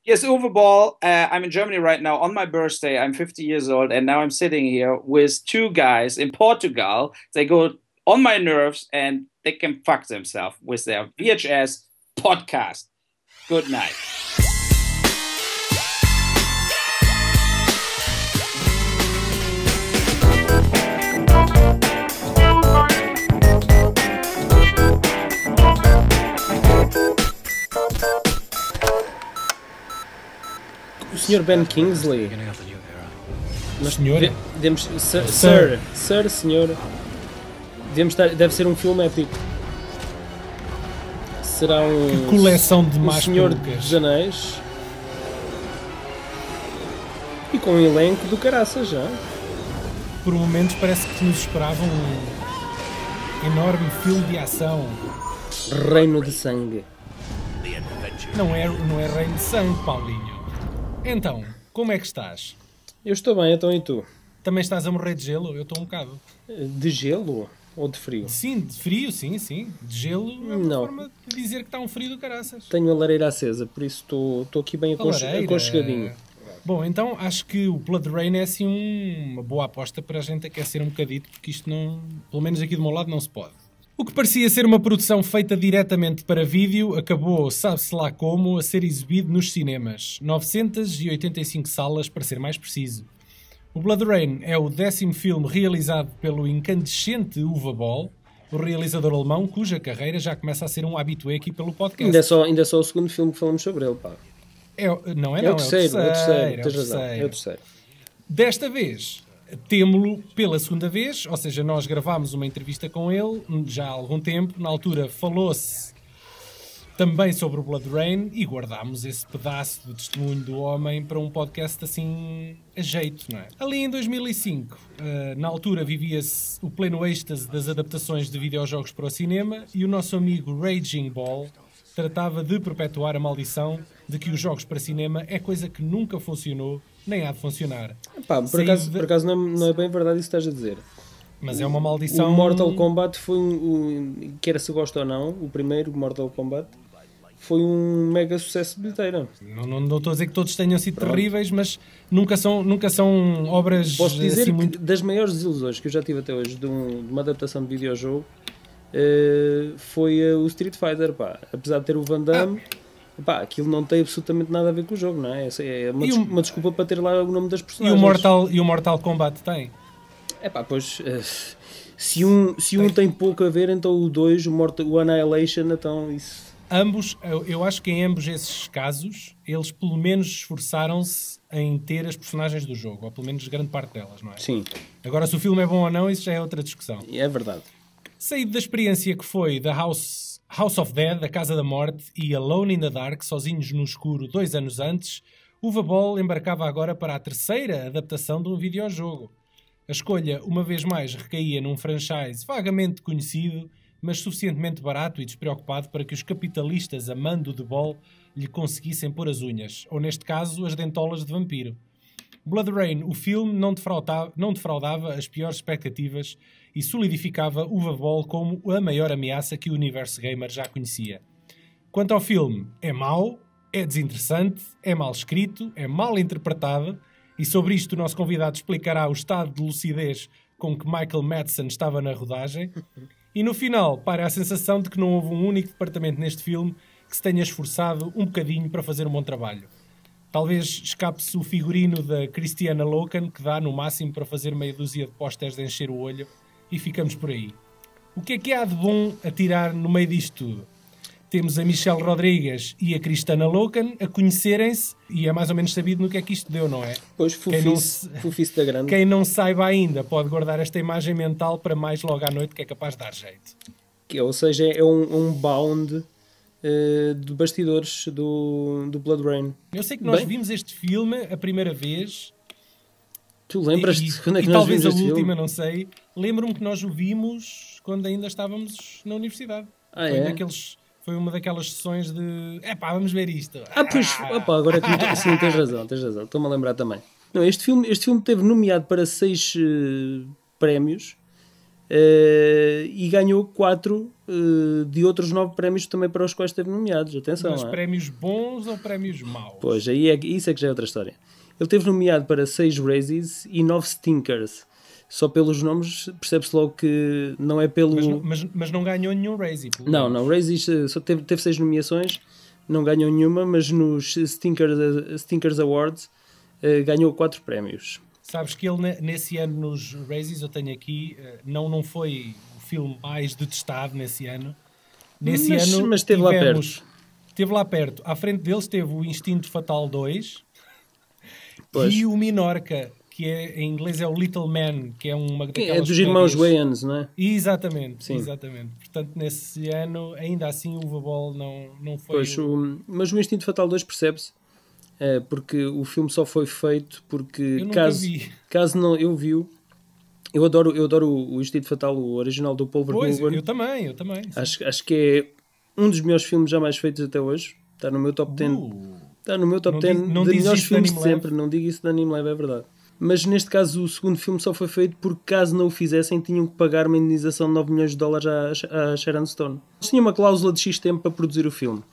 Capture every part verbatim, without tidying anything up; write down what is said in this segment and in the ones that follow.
Yes, Uwe Ball. Uh, I'm in Germany right now on my birthday. I'm fifty years old, and now I'm sitting here with two guys in Portugal. They go on my nerves, and they can fuck themselves with their V H S podcast. Good night. O senhor Ben Kingsley. Mas senhor? Devemos, sir, sir, sir, senhor. Devemos estar, deve ser um filme épico. Será um. Que coleção de um más Senhor perucas. dos Anéis. E com um elenco do caraças já. Por momentos parece que nos esperava um enorme filme de ação. Reino de Sangue. Não é, não é reino de sangue, Paulinho. Então, como é que estás? Eu estou bem, então e tu? Também estás a morrer de gelo? Eu estou um bocado. De gelo ou de frio? Sim, de frio, sim, sim. De gelo é uma Não. forma de dizer que está um frio do caraças. Tenho a lareira acesa, por isso estou, estou aqui bem A lareira. aconchegadinho. Bom, então acho que o Blood Rain é assim um- uma boa aposta para a gente aquecer um bocadito, porque isto não, pelo menos aqui do meu lado, não se pode. O que parecia ser uma produção feita diretamente para vídeo acabou, sabe-se lá como, a ser exibido nos cinemas. novecentas e oitenta e cinco salas, para ser mais preciso. O Blood Rain é o décimo filme realizado pelo incandescente Uwe Boll, o realizador alemão cuja carreira já começa a ser um habitué aqui pelo podcast. Ainda é, só, ainda é só o segundo filme que falamos sobre ele, pá. É, não é, É não, o terceiro, é o terceiro, é tens o razão, é o terceiro. terceiro. Desta vez, temo-lo pela segunda vez, ou seja, nós gravámos uma entrevista com ele já há algum tempo. Na altura falou-se também sobre o Blood Rain e guardámos esse pedaço do testemunho do homem para um podcast assim a jeito, não é? Ali em dois mil e cinco, eh, na altura vivia-se o pleno êxtase das adaptações de videojogos para o cinema e o nosso amigo Raging Ball tratava de perpetuar a maldição de que os jogos para cinema é coisa que nunca funcionou nem há de funcionar. Pá, por Saiu acaso, de- por acaso não, é, não é bem verdade isso que estás a dizer. Mas é uma maldição... O Mortal Kombat foi um, um, quer se gosta ou não, o primeiro Mortal Kombat foi um mega sucesso de bilheteira. Não, não, não estou a dizer que todos tenham sido terríveis, mas nunca são, nunca são obras Posso dizer assim que muito... das maiores desilusões que eu já tive até hoje de, um- de uma adaptação de videojogo eh, foi eh, o Street Fighter, pá. Apesar de ter o Van Damme, pá, aquilo não tem absolutamente nada a ver com o jogo, não é? Essa é uma, E des- o- uma desculpa para ter lá o nome das E personagens. o, Mortal, e o Mortal Kombat tem? É pá, pois eh, se um, se um tem pouco a ver, então o dois, o, Mortal, o Annihilation, então isso. Ambos, eu, eu acho que em ambos esses casos, eles pelo menos esforçaram-se em ter as personagens do jogo, ou pelo menos grande parte delas, não é? Sim, Agora, se o filme é bom ou não, isso já é outra discussão. é verdade. Saído da experiência que foi da House, House of Dead, a Casa da Morte, e Alone in the Dark, Sozinhos no Escuro, dois anos antes, Uwe Boll embarcava agora para a terceira adaptação de um videojogo. A escolha, uma vez mais, recaía num franchise vagamente conhecido, mas suficientemente barato e despreocupado para que os capitalistas a mando de Boll lhe conseguissem pôr as unhas, ou neste caso, as dentolas de vampiro. Blood Rain, o filme, não defraudava, não defraudava as piores expectativas e solidificava Uwe Boll como a maior ameaça que o universo gamer já conhecia. Quanto ao filme, é mau, é desinteressante, é mal escrito, é mal interpretado, e sobre isto o nosso convidado explicará o estado de lucidez com que Michael Madsen estava na rodagem. E no final, para a sensação de que não houve um único departamento neste filme que se tenha esforçado um bocadinho para fazer um bom trabalho. Talvez escape-se o figurino da Christiana Loken, que dá no máximo para fazer meia dúzia de pósteres de encher o olho, e ficamos por aí. O que é que há de bom a tirar no meio disto tudo? Temos a Michelle Rodrigues e a Christiana Loken a conhecerem-se, e é mais ou menos sabido no que é que isto deu, não é? Pois, Quem não fufice, se- fufice da grande. Quem não saiba ainda pode guardar esta imagem mental para mais logo à noite, que é capaz de dar jeito. Que, ou seja, é um, um bound eh, de bastidores do, do Blood Rain. Eu sei que nós Bem. vimos este filme a primeira vez. Tu lembras-te e, quando é que e nós talvez vimos a este última, filme? não sei. Lembro-me que nós o vimos quando ainda estávamos na universidade. Ah, foi, é? daqueles, foi uma daquelas sessões de epá, vamos ver isto. Ah, pois, opa, agora é que me- sim, tens razão, tens razão, estou-me a lembrar também. Não, este filme, este filme teve nomeado para seis eh, prémios, Uh, e ganhou quatro uh, de outros nove prémios também para os quais esteve nomeados. Atenção, Mas é? prémios bons ou prémios maus? Pois, aí é, isso é que já é outra história. Ele esteve nomeado para seis Razzies e nove Stinkers. Só pelos nomes percebe-se logo que não é pelo... Mas, mas, mas não ganhou nenhum Razzie. Não, não, Razzies só teve, teve seis nomeações, não ganhou nenhuma, mas nos Stinkers, Stinkers Awards uh, ganhou quatro prémios. Sabes que ele nesse ano nos Razzies, eu tenho aqui, não, não foi o filme mais detestado nesse ano. Nesse mas, ano mas esteve tivemos, lá perto. Esteve lá perto. À frente deles teve o Instinto Fatal dois pois. E o Minorca, que é, em inglês é o Little Man, que é uma daquelas... É dos irmãos Wayans, não é? Exatamente, Sim. exatamente. Portanto, nesse ano, ainda assim, o Uva-Ball não, não foi... Pois, o... Mas o Instinto Fatal dois percebe-se. É, porque o filme só foi feito porque eu nunca caso, vi. caso não eu vi eu adoro, eu adoro o, o Instinto Fatal, o original do Paul Pois, Verhoeven. eu também, eu também. Acho, acho que é um dos melhores filmes jamais feitos até hoje. Está no meu top dez. Uh, Está no meu top não dez diz- não de diz melhores isso de filmes de Anime sempre. Não digo isso de Anime Live, é verdade. Mas neste caso o segundo filme só foi feito porque caso não o fizessem tinham que pagar uma indenização de nove milhões de dólares à, à Sharon Stone. Eles tinham uma cláusula de X tempo para produzir o filme.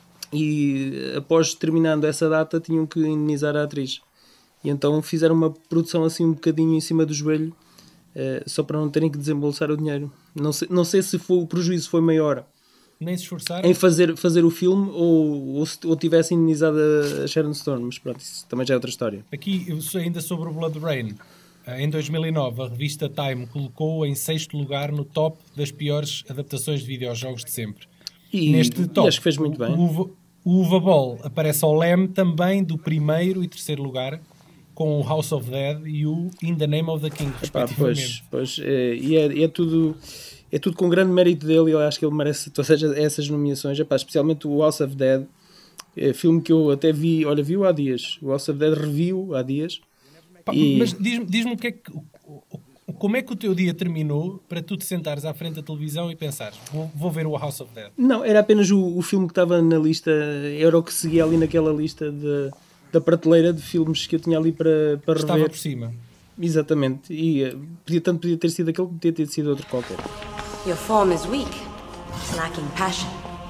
E após terminando essa data tinham que indenizar a atriz. E então fizeram uma produção assim um bocadinho em cima do joelho, uh, só para não terem que desembolsar o dinheiro. Não sei, não sei se foi, o prejuízo foi maior Nem se esforçaram. em fazer, fazer o filme ou, ou, se, ou tivesse indenizado a Sharon Stone, mas pronto, isso também já é outra história. Aqui, eu sou ainda sobre o Blood Rain. Em dois mil e nove, a revista Time colocou-o em sexto lugar no top das piores adaptações de videojogos de sempre. E, Neste top, e acho que fez muito bem. O, Uva, o Uva-Ball aparece ao leme também do primeiro e terceiro lugar, com o House of Dead e o In the Name of the King, Epá, respectivamente. pois, pois é, e é, é, tudo, é tudo com grande mérito dele e eu acho que ele merece todas essas nomeações. Epá, especialmente o House of Dead, é filme que eu até vi, olha, vi-o há dias. O House of Dead reviu há dias. Pá, E- Mas diz-me diz-me o que é que, o- o- como é que o teu dia terminou para tu te sentares à frente da televisão e pensares, vou, vou ver o House of Dead? Não, era apenas o, o filme que estava na lista, era o que seguia ali naquela lista de, da prateleira de filmes que eu tinha ali para, para Estava rever. por cima. Exatamente. E eh, podia, tanto podia ter sido aquele como podia ter sido outro qualquer. Your form is weak, lacking passion.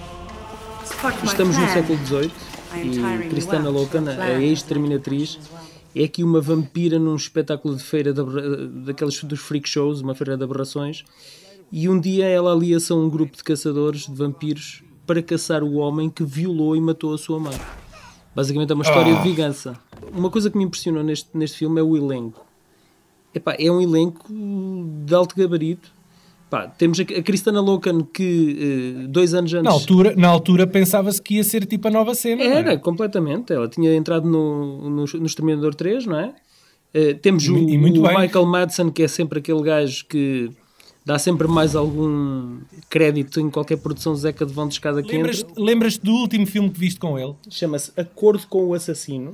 Spark my Estamos no plan. século dezoito e Kristana Loken, a ex-terminatriz, é aqui uma vampira num espetáculo de feira de aberra- daqueles dos freak shows, uma feira de aberrações, e um dia ela alia-se a um grupo de caçadores de vampiros para caçar o homem que violou e matou a sua mãe. Basicamente é uma história de vingança. Uma coisa que me impressionou neste, neste filme é o elenco. Epá, é um elenco de alto gabarito. Pá, temos a, a Kristana Loken que eh, dois anos antes... Na altura, na altura pensava-se que ia ser tipo a nova cena. não é? Era, completamente. Ela tinha entrado no, no, no Exterminador três, não é? Eh, temos E o, mu- e muito o bem. Michael Madsen, que é sempre aquele gajo que dá sempre mais algum crédito em qualquer produção Zeca de Vão de escada que Lembras- entra. Lembras-te do último filme que viste com ele? Chama-se Acordo com o Assassino.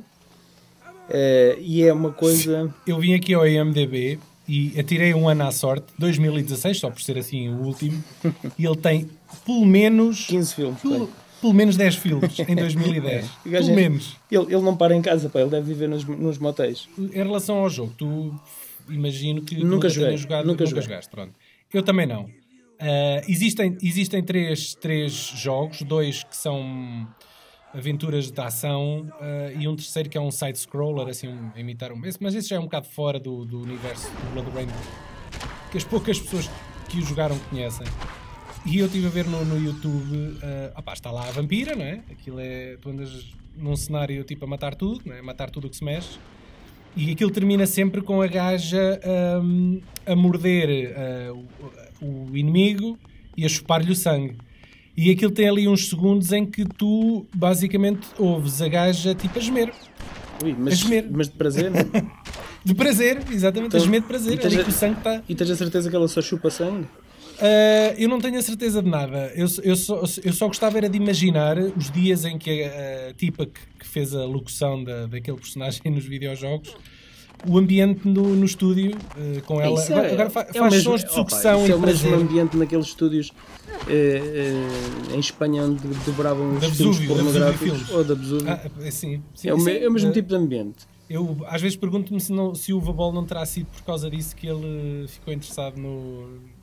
Eh, e é uma coisa... Eu vim aqui ao I M D B e atirei um ano à sorte, dois mil e dezasseis, só por ser assim o último, e ele tem pelo menos quinze filmes. pelo, pá. pelo menos dez filmes em dois mil e dez. O gajo Pelo é- menos. Ele, ele não para em casa, pá. Ele deve viver nos, nos motéis. Em relação ao jogo, tu imagino que tu Nunca joguei, tenhas jogado, nunca nunca joguei. jogaste, pronto. Eu também não. Ah, existem existem três, três jogos, dois que são aventuras de ação ah, e um terceiro que é um side-scroller, assim, um, a imitar um... Esse, mas esse já é um bocado fora do, do universo do Blood Rain, que as poucas pessoas que o jogaram conhecem. E eu estive a ver no, no YouTube, ah, opá, está lá a vampira, não é? Aquilo é, tu andas num cenário tipo a matar tudo, não é? Matar tudo o que se mexe. E aquilo termina sempre com a gaja hum, a morder ah, o, o inimigo e a chupar-lhe o sangue. E aquilo tem ali uns segundos em que tu basicamente ouves a gaja tipo a gemer. Ui, mas, A gemer. mas de prazer, não? De prazer, exatamente, Então, a gemer de prazer. e tens Ali a- que o sangue está... E tens a certeza que ela só chupa sangue? Uh, eu não tenho a certeza de nada. Eu, eu, só, eu só gostava era de imaginar os dias em que a, a tipa que, que fez a locução da, daquele personagem nos videojogos, o ambiente no, no estúdio, uh, com ela. Isso Agora, é- agora fa- é o faz mesmo- sons de opa, sucção isso e é o mesmo prazer. ambiente naqueles estúdios eh, eh, em Espanha onde dobravam os Da filmes Vesúvio, da Vesúvio pornográficos. Filmes. Ou da Vesúvio. Ah, é, sim, sim, é, o, me- sim. é o mesmo Uh, tipo de ambiente. Eu às vezes pergunto-me se, não, se o Uva-Ball não terá sido por causa disso que ele ficou interessado no,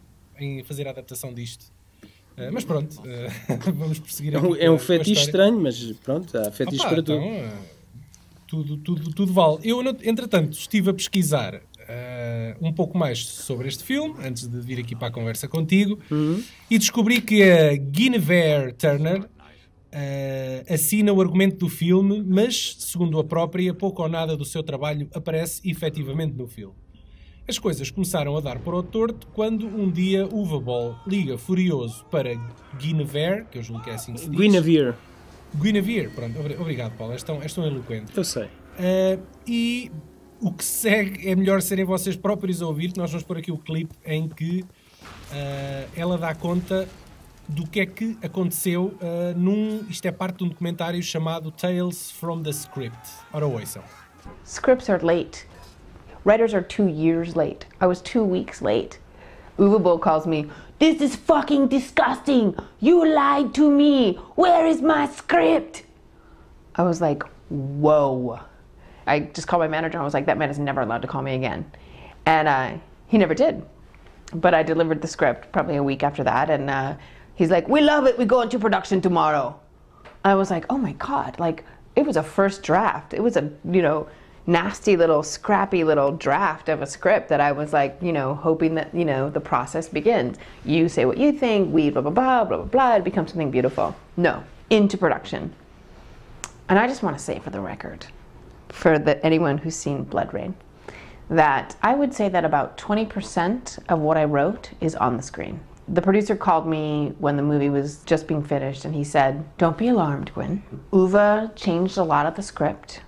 em fazer a adaptação disto. Uh, mas pronto, uh, vamos prosseguir É aqui um, com é a- um com a fetiche história. estranho, mas pronto, há fetiche Opa, para então, tudo. uh, tudo, tudo, tudo vale. Eu, no- entretanto, estive a pesquisar uh, um pouco mais sobre este filme, antes de vir aqui para a conversa contigo, e descobri que a Guinevere Turner uh, assina o argumento do filme, mas, segundo a própria, pouco ou nada do seu trabalho aparece efetivamente no filme. As coisas começaram a dar para o torto quando um dia o Uwe liga furioso para Guinevere, que eu julgo que é assim que se diz. Guinevere, Guinevere, pronto, obri- obrigado Paulo, és tão, és tão eloquente. eu sei. Uh, e o que segue é melhor serem vocês próprios a ouvir, que nós vamos pôr aqui o clipe em que uh, ela dá conta do que é que aconteceu uh, num, isto é parte de um documentário chamado Tales from the Script. Ora, ouçam. Scripts are late. Writers are two years late. I was two weeks late. Uwe Boll calls me, "This is fucking disgusting! You lied to me! Where is my script?" I was like, whoa. I just called my manager and I was like, that man is never allowed to call me again. And uh, he never did. But I delivered the script probably a week after that, and uh, he's like, "We love it, we go into production tomorrow." I was like, oh my God, like, it was a first draft. It was a, you know, nasty little, scrappy little draft of a script that I was like, you know, hoping that, you know, the process begins. You say what you think, we blah, blah, blah, blah, blah, blah, it becomes something beautiful. No, into production. And I just want to say for the record, for the, anyone who's seen Blood Rain, that I would say that about twenty percent of what I wrote is on the screen. The producer called me when the movie was just being finished and he said, "Don't be alarmed, Gwen. Uwe changed a lot of the script."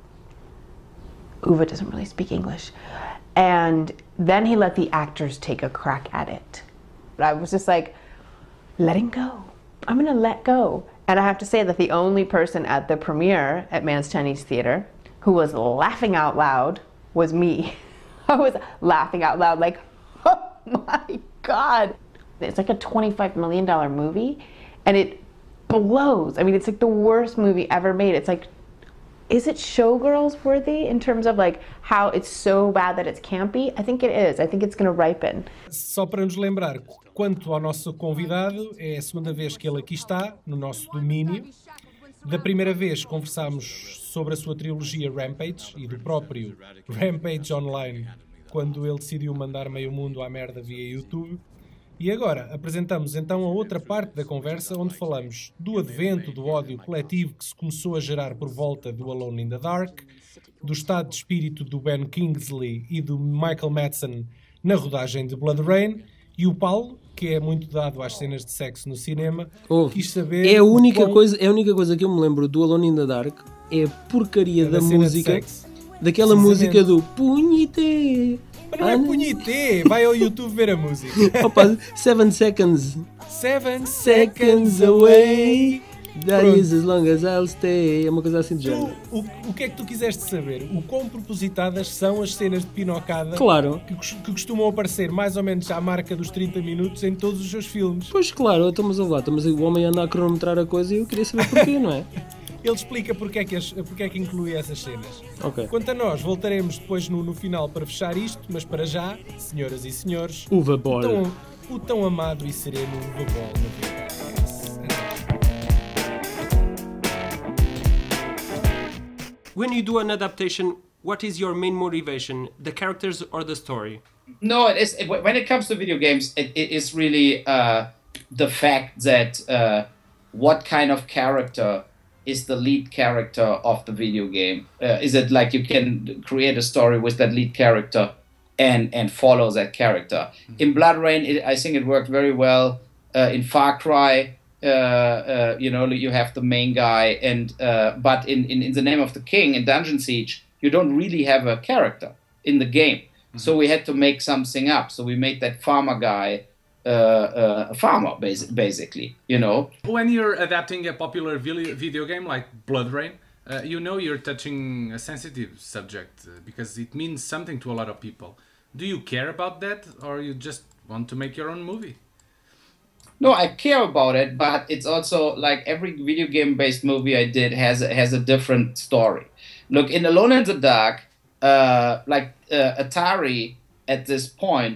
Uwe doesn't really speak English. And then he let the actors take a crack at it. But I was just like, letting go. I'm gonna let go. And I have to say that the only person at the premiere at Man's Chinese Theater who was laughing out loud was me. I was laughing out loud like, oh my God. It's like a twenty-five million dollars movie and it blows. I mean, it's like the worst movie ever made. It's like, is it Showgirls worthy in terms of like how it's so bad that it's campy? I think it is. I think it's going to ripen. Só para nos lembrar, quanto ao nosso convidado, é a segunda vez que ele aqui está, no nosso domínio. Da primeira vez conversámos sobre a sua trilogia Rampage e do próprio Rampage Online, quando ele decidiu mandar meio mundo à merda via YouTube. E agora apresentamos então a outra parte da conversa onde falamos do advento do ódio coletivo que se começou a gerar por volta do Alone in the Dark, do estado de espírito do Ben Kingsley e do Michael Madsen na rodagem de Blood Rain, e o Paulo, que é muito dado às cenas de sexo no cinema, Ouve, quis saber... é a única quão... coisa, é a única coisa que eu me lembro do Alone in the Dark é a porcaria É da, da cena de música, sexo. daquela Precisamente. música do Punhite. Mas não é punhité, vai ao YouTube ver a música. Opa, seven seconds. Seven Seconds seconds away. That Pronto. is as long as I'll stay. É uma coisa assim de Tu, género. o, o que é que tu quiseste saber? O quão propositadas são as cenas de pinocada Claro. que, cos- que costumam aparecer mais ou menos à marca dos trinta minutos em todos os seus filmes? Pois claro, estamos a lá, estamos o homem anda a cronometrar a coisa e eu queria saber porquê, não é? Ele explica porque é que, as, porque é que inclui essas cenas. Ok. Quanto a nós, voltaremos depois no, no final para fechar isto, mas para já, senhoras e senhores, Uva o Ball. tão, o tão amado e sereno Uwe Boll no filme. When you do an adaptation, what is your main motivation? The characters or the story? No, it is, when it comes to video games, it, it is really uh, the fact that uh, what kind of character is the lead character of the video game? Uh, is it like you can create a story with that lead character and and follow that character? Mm-hmm. In Blood Rain, it, I think it worked very well. Uh, in Far Cry, uh, uh, you know, you have the main guy, and uh, but in, in, in the Name of the King, in Dungeon Siege, you don't really have a character in the game. Mm-hmm. So we had to make something up. So we made that farmer guy uh, uh, a farmer, bas- basically, you know. When you're adapting a popular video video game like Blood Rain, uh, you know you're touching a sensitive subject uh, because it means something to a lot of people. Do you care about that, or you just want to make your own movie? No, I care about it, but it's also like every video game-based movie I did has a, has a different story. Look, in Alone in the Dark, uh, like uh, Atari at this point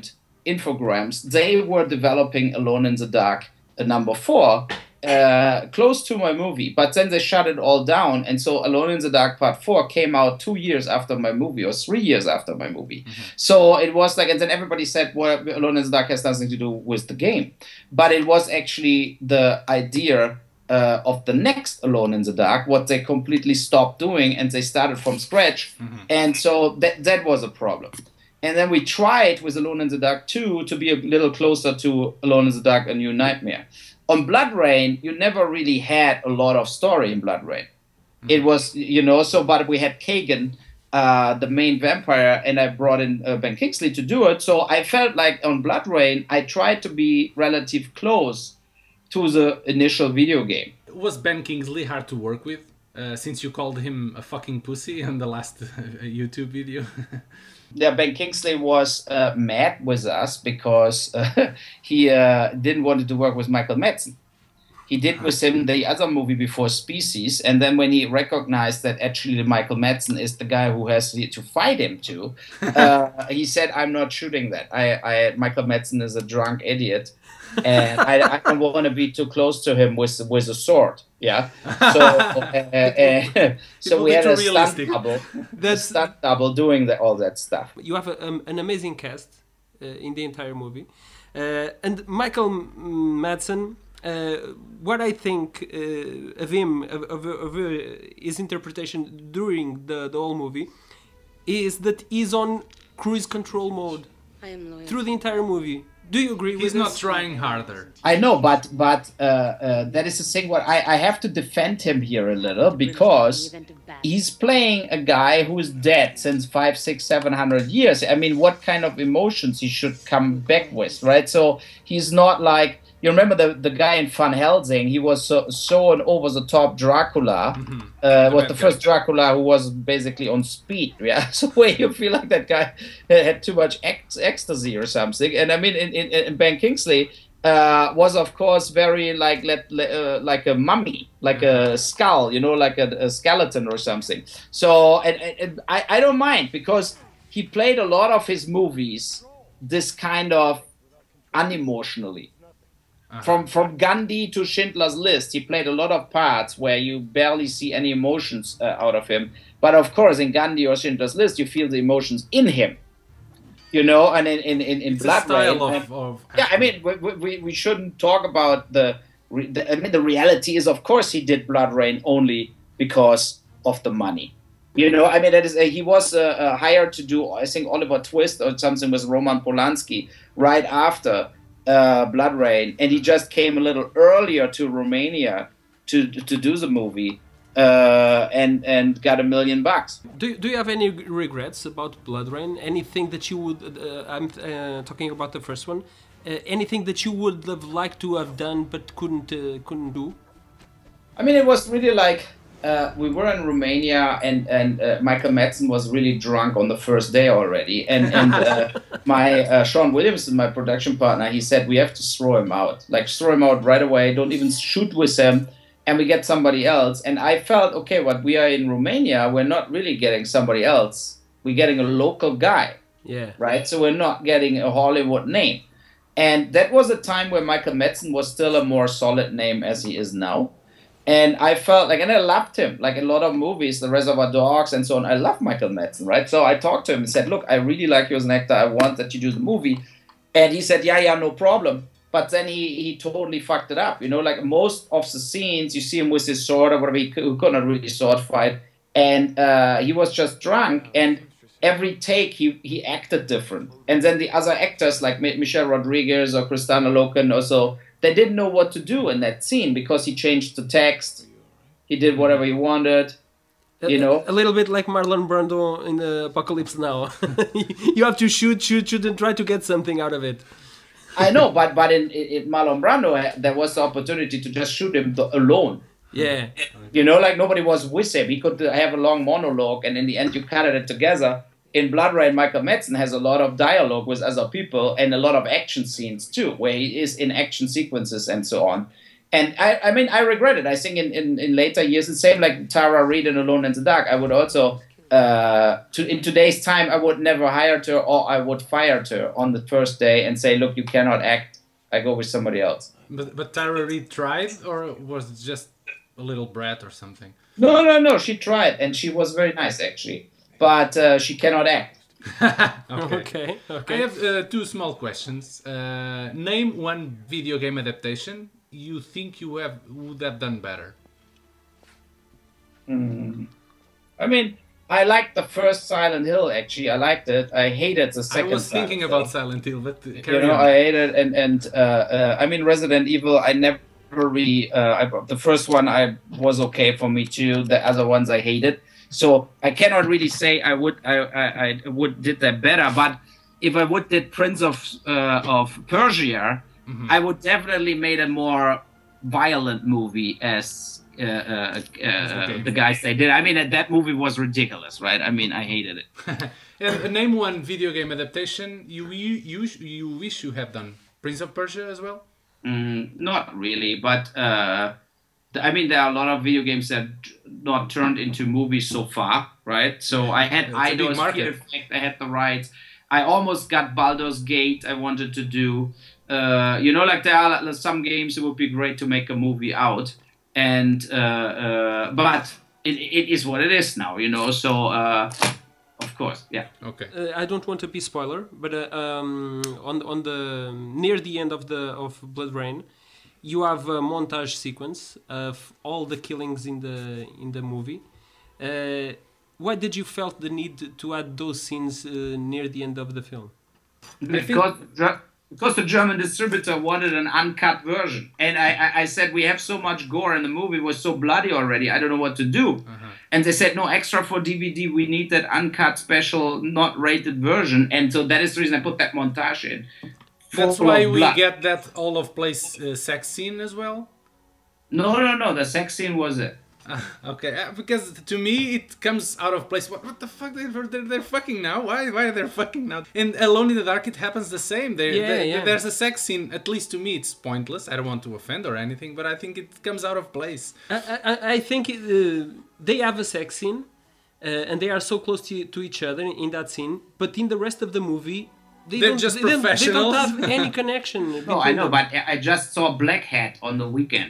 Infogrames, they were developing Alone in the Dark uh, number four, uh, close to my movie, but then they shut it all down, and so Alone in the Dark Part four came out two years after my movie, or three years after my movie. Mm-hmm. So it was like, and then everybody said, well, Alone in the Dark has nothing to do with the game. But it was actually the idea uh, of the next Alone in the Dark, what they completely stopped doing, and they started from scratch, mm-hmm. and so that, that was a problem. And then we tried with Alone in the Dark two to be a little closer to Alone in the Dark, A New Nightmare. On Blood Rain, you never really had a lot of story in Blood Rain. Mm-hmm. It was, you know, so, but we had Kagan, uh, the main vampire, and I brought in uh, Ben Kingsley to do it. So I felt like on Blood Rain, I tried to be relative close to the initial video game. Was Ben Kingsley hard to work with, uh, since you called him a fucking pussy in the last uh, YouTube video? Yeah, Ben Kingsley was uh, mad with us because uh, he uh, didn't want to work with Michael Madsen. He did with him the other movie before Species, and then when he recognized that actually Michael Madsen is the guy who has to fight him too, uh, he said, "I'm not shooting that. I, I Michael Madsen is a drunk idiot, and I, I don't want to be too close to him with with a sword." Yeah, so uh, uh, so we had a stunt double, That's... a stunt double doing the, all that stuff. You have a, um, an amazing cast uh, in the entire movie, uh, and Michael Madsen. Uh, what I think uh, of him, of, of, of uh, his interpretation during the, the whole movie, is that he's on cruise control mode I am loyal. through the entire movie. Do you agree He's with this? He's not trying harder. I know, but but uh, uh, that is the thing. What I, I have to defend him here a little because he's playing a guy who is dead since five, six, seven hundred years. I mean, what kind of emotions he should come back with, right? So he's not like. You remember the, the guy in Van Helsing? He was so, so an over-the-top Dracula. Mm-hmm. uh, was the first Dracula who was basically on speed. Yeah, so where you feel like that guy had too much ec- ecstasy or something. And I mean, in, in, in Ben Kingsley uh, was of course very like let, uh, like a mummy, like a skull, you know, like a, a skeleton or something. So and, and, and I, I don't mind because he played a lot of his movies this kind of unemotionally. Uh-huh. From from Gandhi to Schindler's List, he played a lot of parts where you barely see any emotions uh, out of him. But of course, in Gandhi or Schindler's List, you feel the emotions in him, you know. And in in in, in it's Blood a style Rain, of, and, of yeah, I mean, we, we we shouldn't talk about the, the. I mean, the reality is, of course, he did Blood Rain only because of the money. You know, I mean, that is uh, he was uh, uh, hired to do, I think, Oliver Twist or something with Roman Polanski right after. Uh, Blood Rain, and he just came a little earlier to Romania to to do the movie, uh, and and got a million bucks. Do Do you have any regrets about Blood Rain? Anything that you would? Uh, I'm uh, talking about the first one. Uh, anything that you would have liked to have done but couldn't uh, couldn't do? I mean, it was really like. Uh, we were in Romania, and and uh, Michael Madsen was really drunk on the first day already. And and uh, my uh, Sean Williamson, my production partner, he said we have to throw him out, like throw him out right away. Don't even shoot with him, and we get somebody else. And I felt okay. What we are in Romania, we're not really getting somebody else. We're getting a local guy. Yeah. Right. So we're not getting a Hollywood name. And that was a time where Michael Madsen was still a more solid name as he is now. And I felt like, and I loved him, like a lot of movies, The Reservoir Dogs and so on. I love Michael Madsen, right? So I talked to him and said, look, I really like you as an actor. I want that you do the movie. And he said, yeah, yeah, no problem. But then he, he totally fucked it up. You know, like most of the scenes, you see him with his sword or whatever, he could not really sword fight. And uh, he was just drunk. And every take, he, he acted different. And then the other actors, like Michelle Rodriguez or Kristanna Loken also, they didn't know what to do in that scene because he changed the text. He did whatever he wanted, you know. A, a little bit like Marlon Brando in the Apocalypse Now. You have to shoot, shoot, shoot, and try to get something out of it. I know, but but in, in Marlon Brando, there was the opportunity to just shoot him alone. Yeah. You know, like nobody was with him. He could have a long monologue, and in the end, you cut it together. In Blood Rain, Michael Madsen has a lot of dialogue with other people and a lot of action scenes too, where he is in action sequences and so on. And I, I mean, I regret it. I think in, in, in later years, the same like Tara Reid in Alone in the Dark, I would also uh, to, in today's time, I would never hire her, or I would fire her on the first day and say, look, you cannot act. I go with somebody else. But but Tara Reid tried, or was it just a little brat or something? No, no, no. She tried, and she was very nice, actually. But uh, she cannot act. Okay. Okay. Okay. I have uh, two small questions. Uh, name one video game adaptation you think you have would have done better. Mm. I mean, I liked the first Silent Hill. Actually, I liked it. I hated the I second. was thinking Silent about Hill. Silent Hill, but uh, You carry know, on. I hated and and uh, uh, I mean Resident Evil. I never really. Uh, I, the first one I was okay for me too. The other ones I hated. So I cannot really say I would I I, I would did that better. But if I would did Prince of uh, of Persia, Mhm. I would definitely made a more violent movie as. Uh, uh, uh, game. the guys they did. I mean, that, that movie was ridiculous, right? I mean, I hated it. And uh, name one video game adaptation you you you, you wish you have done. Prince of Persia as well. Mm, not really, but uh, th- I mean, there are a lot of video games that not turned into movies so far, right? So I had It's a big Eidos, market. Fear Effect, I had the rights. I almost got Baldur's Gate. I wanted to do, uh, you know, like there are like, some games it would be great to make a movie out, and uh, uh, but it, it is what it is now, you know. So uh, of course, yeah. Okay. Uh, I don't want to be spoiler, but uh, um, on on the near the end of the of Blood Rain, you have a montage sequence of all the killings in the in the movie. Uh, why did you felt the need to add those scenes uh, near the end of the film? Because the, because the German distributor wanted an uncut version, and I, I, I said we have so much gore and the movie was so bloody already. I don't know what to do. Uh-huh. And they said no, extra for D V D. We need that uncut, special, not rated version. And so that is the reason I put that montage in. That's Full why of we blood. get that all of place uh, sex scene as well. No, no, no. The sex scene was it. Ah, okay, uh, because to me it comes out of place. What, what the fuck? They're, they're, they're fucking now? Why? Why are they fucking now? In Alone in the Dark, it happens the same. There, Yeah, there- yeah. There's a sex scene. At least to me, it's pointless. I don't want to offend or anything, but I think it comes out of place. I, I, I think it, uh, they have a sex scene, uh, and they are so close to, to each other in that scene. But in the rest of the movie, they They're don't, just they don't, they professionals. don't have any connection. No, between I know, them. but I I just saw Black Hat on the weekend.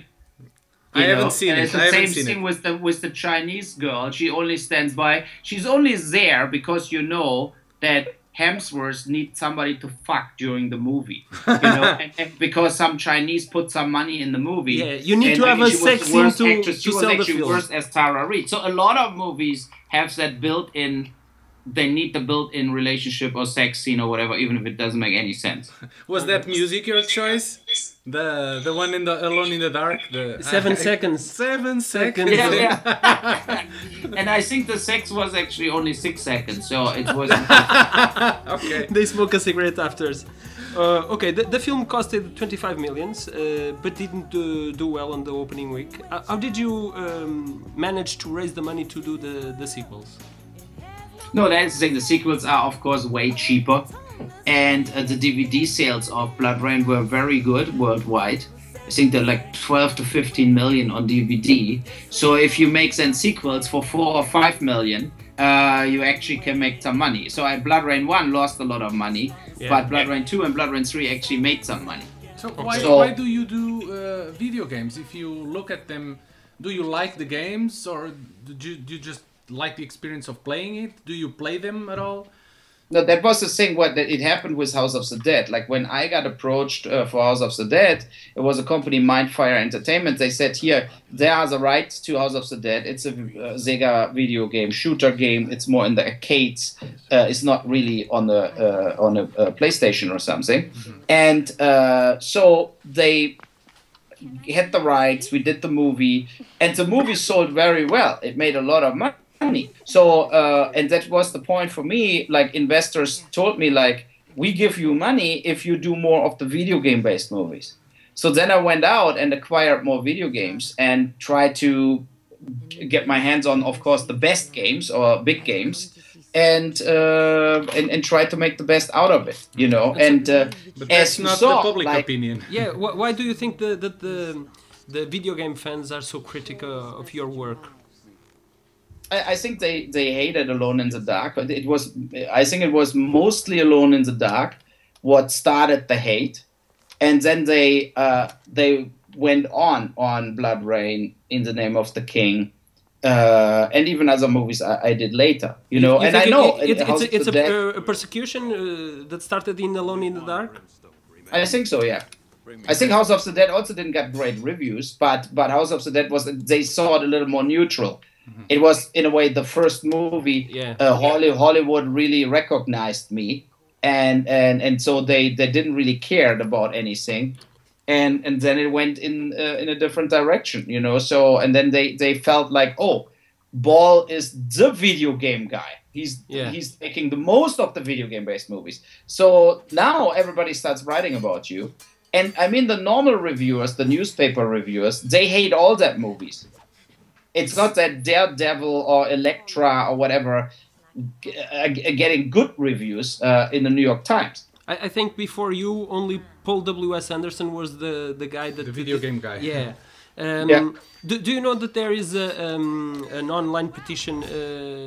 I You haven't know? seen and it. It's I the haven't same seen thing it. with the with the Chinese girl. She only stands by. She's only there because you know that Hemsworth needs somebody to fuck during the movie. You know, and, and because some Chinese put some money in the movie. Yeah, you need And, to I have mean, a she was sex the scene worst to- actress. She to was sell the actually film. worse as Tara Reid. So a lot of movies have that built-in. They need the built-in relationship or sex scene or whatever, even if it doesn't make any sense. Was that music your choice? The the one in the Alone in the Dark. The Seven seconds. Seven seconds. Seconds. Yeah, yeah. And I think the sex was actually only six seconds, so it was. Okay. They smoke a cigarette after. Uh, okay, the, the film costed twenty-five millions, uh, but didn't uh, do well on the opening week. Uh, how did you um, manage to raise the money to do the, the sequels? No, that's the thing. The sequels are, of course, way cheaper. And uh, the D V D sales of Blood Rain were very good worldwide. I think they're like twelve to fifteen million on D V D. So if you make then sequels for four or five million, uh, you actually can make some money. So I, Blood Rain one lost a lot of money, Yeah. but Blood Rain two and Blood Rain three actually made some money. So why, So- why do you do uh, video games? If you look at them, do you like the games or do you, do you just like the experience of playing it? Do you play them at all? No, that was the thing. What that it happened with House of the Dead. Like when I got approached uh, for House of the Dead, it was a company, Mindfire Entertainment. They said, "Here, there are the rights to House of the Dead. It's a uh, Sega video game, shooter game. It's more in the arcades. Uh, it's not really on the uh, on a, uh PlayStation or something." Mm-hmm. And uh, so they had the rights. We did the movie, and the movie sold very well. It made a lot of money. Money. So, uh, and that was the point for me. Like investors told me, like, we give you money if you do more of the video game based movies. So then I went out and acquired more video games and tried to get my hands on, of course, the best games or big games, and uh, and, and try to make the best out of it. You know, and uh, But as that's you not saw, the public like, opinion. Yeah, wh- why do you think the, that the the video game fans are so critical of your work? I, I think they, they hated Alone in the Dark. It was, I think it was mostly Alone in the Dark what started the hate, and then they uh, they went on on Blood Rain, In the Name of the King, uh, and even other movies I, I did later. You know, You and I think know it, it, House it's, it's of the Dead- a, a persecution uh, that started in Alone in the Dark. I think so, yeah. I think House of the Dead also didn't get great reviews, but but House of the Dead was, they saw it a little more neutral. Mm-hmm. It was in a way the first movie. Yeah. Uh, Holly, Hollywood really recognized me, and and and so they, they didn't really care about anything, and and then it went in uh, in a different direction, you know. So and then they, they felt like, oh, Ball is the video game guy. He's Yeah. he's making the most of the video game based movies. So now everybody starts writing about you. And I mean, the normal reviewers, the newspaper reviewers, they hate all that movies. It's not that Daredevil or Elektra or whatever g- are getting good reviews uh, in the New York Times. I, I think before you, only Paul W S. Anderson was the, the guy that... The video game guy. Yeah. Um, Yeah. Do, do you know that there is a, um, an online petition uh,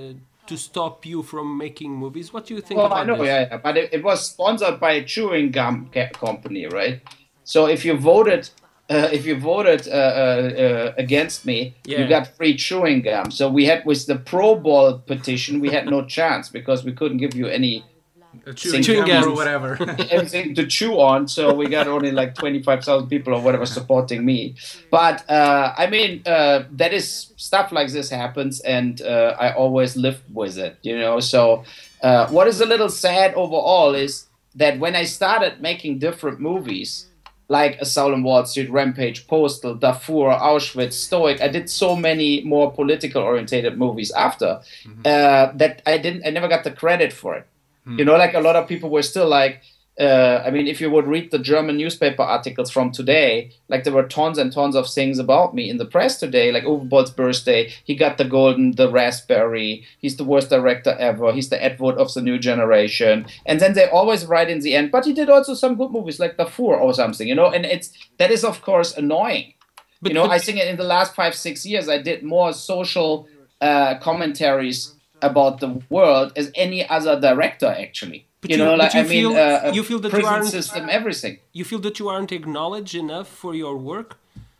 to stop you from making movies? What do you think Well, about I know, this? yeah, yeah, but it, it was sponsored by a chewing gum ca- company, right? So if you voted, uh, if you voted uh, uh, uh, against me, Yeah. you got free chewing gum. So we had with the Pro Ball petition, we had no chance because we couldn't give you any A chewing, Chewing gum or gums. whatever. everything to chew on. So we got only like twenty-five thousand people or whatever supporting me. But uh, I mean, uh, that is stuff like this happens, and uh, I always live with it, you know. So uh, what is a little sad overall is that when I started making different movies, like Assault on Wall Street, Rampage, Postal, Darfur, Auschwitz, Stoic, I did so many more political orientated movies after uh, that I didn't, I never got the credit for it. You know, like a lot of people were still like, uh, I mean, if you would read the German newspaper articles from today, like there were tons and tons of things about me in the press today, like Uwe Boll's birthday, he got the golden, the raspberry, he's the worst director ever, he's the Ed Wood of the new generation. And then they always write in the end, but he did also some good movies like Darfur or something, you know, and it's, that is of course annoying. But- you know, but- I think in the last five, six years, I did more social uh, commentaries about the world as any other director, actually. But you you- know, but like you I mean, feel- uh, you feel that you prison aren't- system, everything. You feel that you aren't acknowledged enough for your work?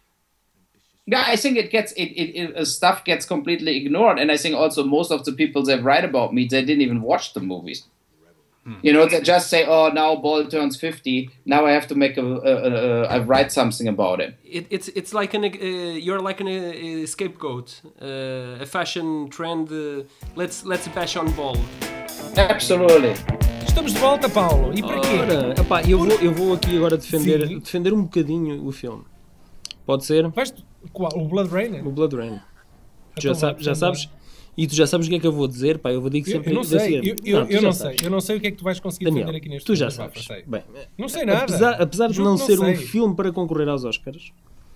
Yeah, I think it gets it, it, it uh, stuff gets completely ignored, and I think also most of the people that write about me, they didn't even watch the movies. You know, they just say, "Oh, now Ball turns fifty. Now I have to make a, a, a, a I write something about it." It, it's it's like an uh, you're like an uh, scapegoat, uh, a fashion trend. Uh, let's let's bash on Ball. Absolutely. Estamos de volta, Paulo. E para quê? Ora, epá, eu, vou, eu vou aqui agora defender, Sim. defender um bocadinho o filme. Pode ser? Vais qual? O Blood Rain? O Blood Rain. Então Já, vá, sabe, já então vá. sabes? E tu já sabes o que é que eu vou dizer? Pá, eu vou dizer Eu, sempre eu não da sei, eu, seguinte- eu, tu eu já não sabes. sei, eu não sei o que é que tu vais conseguir Daniel, defender aqui neste tu já momento, vá, sabes. sei. Bem, Não sei nada. apesar, apesar de Juro não que ser um sei. filme para concorrer aos Oscars,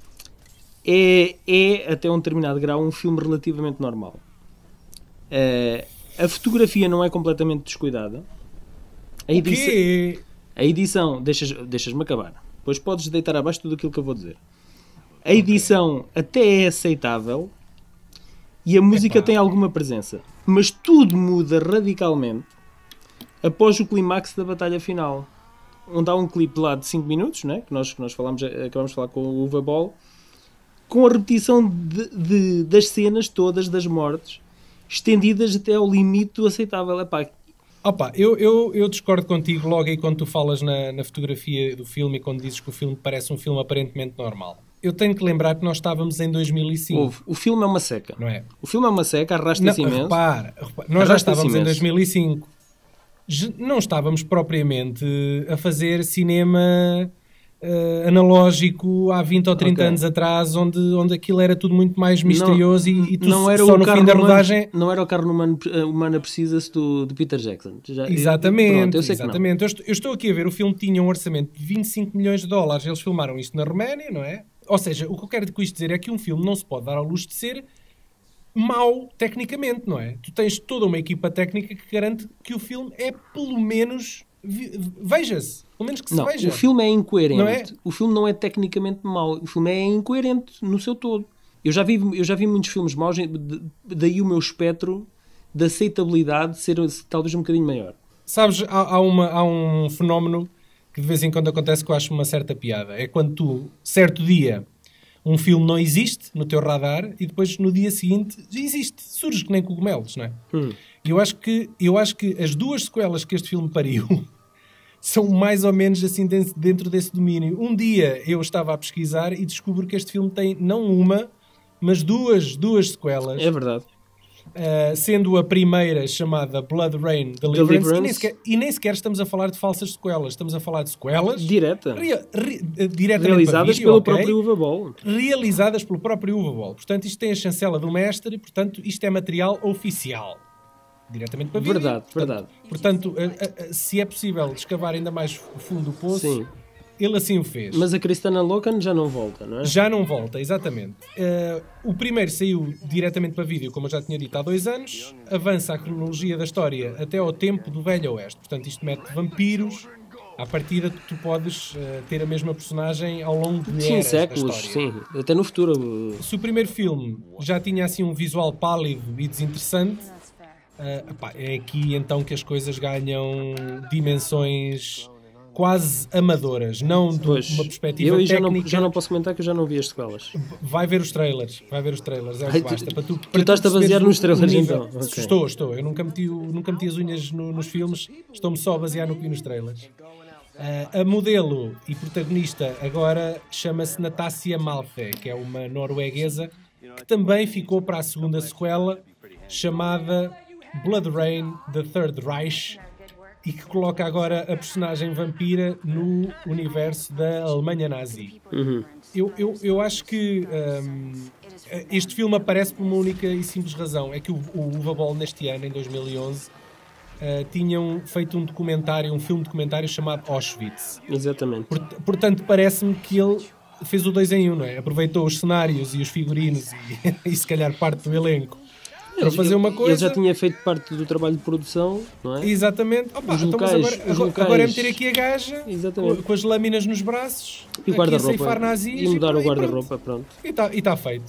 é, é até um determinado grau um filme relativamente normal. Eh, a fotografia não é completamente descuidada. A O edição, quê? a edição deixas, deixas-me acabar. Depois podes deitar abaixo tudo aquilo que eu vou dizer. A edição até é aceitável e a música Epá. tem alguma presença. Mas tudo muda radicalmente após o clímax da batalha final. Onde há um clipe lá de cinco minutos, né? que nós, que nós falamos, acabamos de falar com o Uwe Boll, com a repetição de, de- das cenas todas das mortes, estendidas até ao limite do aceitável. Epá, Opa, eu, eu, eu discordo contigo logo aí quando tu falas na, na fotografia do filme e quando dizes que o filme parece um filme aparentemente normal. Eu tenho que lembrar que nós estávamos em dois mil e cinco, ouve, o filme é uma seca. não é? O filme é uma seca, arrasta-se Não, imenso. repara, repara, nós já Arrasta-se estávamos em imenso. dois mil e cinco. Je- Não estávamos propriamente a fazer cinema eh, analógico há vinte ou trinta Ok. anos atrás, onde, onde aquilo era tudo muito mais misterioso e, e tu não era só o no carro fim da humano- rodagem... não era o carro humano, humana precisa-se do, do Peter Jackson. Já- eu- Exatamente, pronto, eu sei que não. exatamente. Eu estou, eu estou aqui a ver, o filme tinha um orçamento de vinte e cinco milhões de dólares. Eles filmaram isto na Roménia, não é? Ou seja, o que eu quero com isto dizer é que um filme não se pode dar ao luxo de ser mau tecnicamente, não é? Tu tens toda uma equipa técnica que garante que o filme é pelo menos... vi- veja-se. Pelo menos que se Não, veja. o filme é incoerente. Não é? O filme não é tecnicamente mau. O filme é incoerente no seu todo. Eu já vi, eu já vi muitos filmes maus, daí o meu espectro de aceitabilidade ser talvez um bocadinho maior. Sabes, há, há, uma, há um fenómeno que de vez em quando acontece que eu acho uma certa piada. É quando tu, certo dia, um filme não existe no teu radar e depois no dia seguinte existe, surge que nem cogumelos, não é? Hum. Eu acho que, eu acho que as duas sequelas que este filme pariu são mais ou menos assim dentro desse domínio. Um dia eu estava a pesquisar e descubro que este filme tem não uma, mas duas, duas sequelas. É verdade. Uh, sendo a primeira chamada Blood Rain Deliverance, Deliverance. E, nem sequer, e nem sequer estamos a falar de falsas sequelas, estamos a falar de sequelas direta rea, re, diretamente realizadas vídeo, pelo okay? próprio Uwe Boll. Realizadas pelo próprio Uwe Boll. Portanto, isto tem a chancela do mestre, portanto, isto é material oficial. Diretamente para vídeo. Verdade, portanto, verdade. Portanto, a, a, se é possível escavar ainda mais o fundo do poço, Sim. ele assim o fez. Mas a Kristana Loken já não volta, não é? Já não volta, exatamente. Uh, o primeiro saiu diretamente para vídeo, como eu já tinha dito, há dois anos. Avança a cronologia da história até ao tempo do Velho Oeste. Portanto, isto mete vampiros. À partida, tu podes uh, ter a mesma personagem ao longo de sim, eras séculos, da história. sim. Até no futuro. Se o primeiro filme já tinha assim um visual pálido e desinteressante, uh, epá, é aqui então que as coisas ganham dimensões quase amadoras, não de Pois, uma perspectiva eu já técnica. não, já não posso comentar que eu já não vi as sequelas. Vai ver os trailers, vai ver os trailers, é o que Ai, basta. tu, Para tu, tu para estás-te a perceberes basear o- nos o trailers, nível. então? Ok. Estou, estou. Eu nunca meti, o- nunca meti as unhas no- nos filmes, estou-me só a basear no que vi nos trailers. Uh, a modelo e protagonista agora chama-se Natácia Malfe, que é uma norueguesa que também ficou para a segunda sequela, chamada Blood Rain, The Third Reich, e que coloca agora a personagem vampira no universo da Alemanha nazi. Uhum. Eu, eu, eu acho que um, este filme aparece por uma única e simples razão. É que o, o Uwe Boll neste ano, em dois mil e onze, uh, tinham feito um documentário, um filme documentário chamado Auschwitz. Exatamente. Port- portanto, parece-me que ele fez o dois em um, não é? Aproveitou os cenários e os figurinos e, e se calhar parte do elenco para fazer uma coisa. Ele já tinha feito parte do trabalho de produção, não é? Exatamente. Opa, Os então, mas locais- agora, os agora, locais- agora é meter aqui a gaja Exatamente. com, com as lâminas nos braços E o aqui a guarda-roupa. ceifar nazis E mudar e o pronto. guarda-roupa, pronto. E está feito.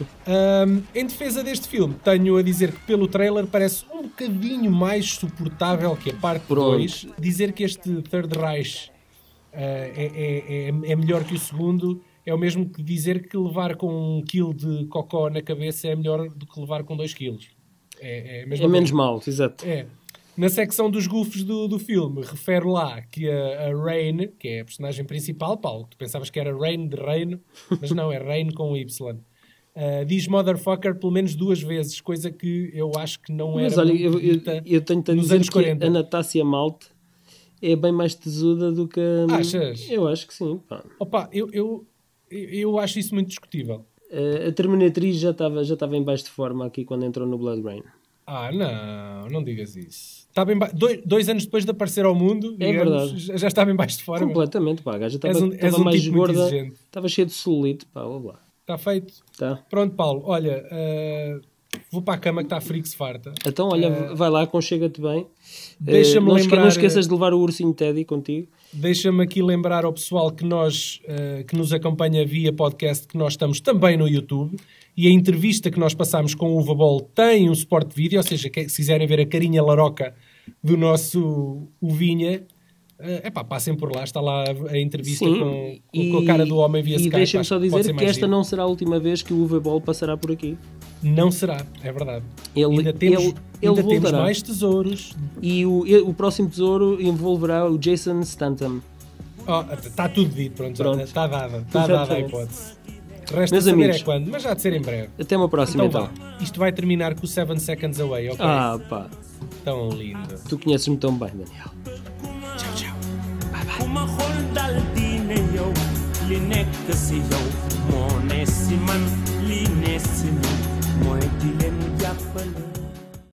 Um, em defesa deste filme, tenho a dizer que pelo trailer parece um bocadinho mais suportável que a parte Pronto. dois. Dizer que este Third Reich uh, é, é, é, é melhor que o segundo é o mesmo que dizer que levar com um quilo de cocó na cabeça é melhor do que levar com dois quilos. É, é, a mesma É menos coisa. mal, exato. É. Na secção dos gufos do, do filme, refere lá que a, a Rain, que é a personagem principal, Paulo, tu pensavas que era Rain de Reino, mas não, é Rain com Y. Uh, diz motherfucker pelo menos duas vezes, coisa que eu acho que não era Mas olha, muito eu, eu, dita eu tenho-te a nos dizer anos que quarenta. a Natácia Malte é bem mais tesuda do que a... Achas? Eu acho que sim, pá. Opa, eu, eu, eu acho isso muito discutível. Uh, a Terminatriz já estava já estava em baixo de forma aqui quando entrou no Blood Rain. Ah, não, não digas isso. Está bem ba... dois, dois anos depois de aparecer ao mundo, É digamos, verdade. já, já estava em baixo de forma. Completamente, pá. A gaja És estava um- és estava um mais tipo muito gorda, exigente. estava cheia de celulite, pá, olha lá. Está feito. Tá. Pronto, Paulo, olha, uh, vou para a cama que está frio que se farta. Então, olha, Uh, vai lá, aconchega-te bem. Deixa-me Uh, não, esque- lembrar- não esqueças de levar o ursinho Teddy contigo. Deixa-me aqui lembrar ao pessoal que, nós, uh, que nos acompanha via podcast que nós estamos também no YouTube e a entrevista que nós passámos com o Uwe Boll tem um suporte de vídeo, ou seja, que, se quiserem ver a carinha laroca do nosso Uvinha, uh, epá, passem por lá, está lá a, a entrevista Sim, com, e, com a cara do homem via e Skype. deixa-me acho só que pode dizer ser que mais esta giro. não será a última vez que o Uwe Boll passará por aqui. Não será, é verdade. Ele- ainda temos, ele- ainda ele temos voltará. mais tesouros. E o, e o próximo tesouro envolverá o Jason Statham. Está tudo dito, pronto, Pronto. está dada, está dada a Exatamente. hipótese. Resta Meus saber amigos. é quando, mas já há de ser em breve. Até uma próxima, Então então. vá, isto vai terminar com o seven Seconds Away, ok? Ah, pá. Tão lindo. Tu conheces-me tão bem, Daniel. Kuma holdal dine yo linek si yo mone si man lin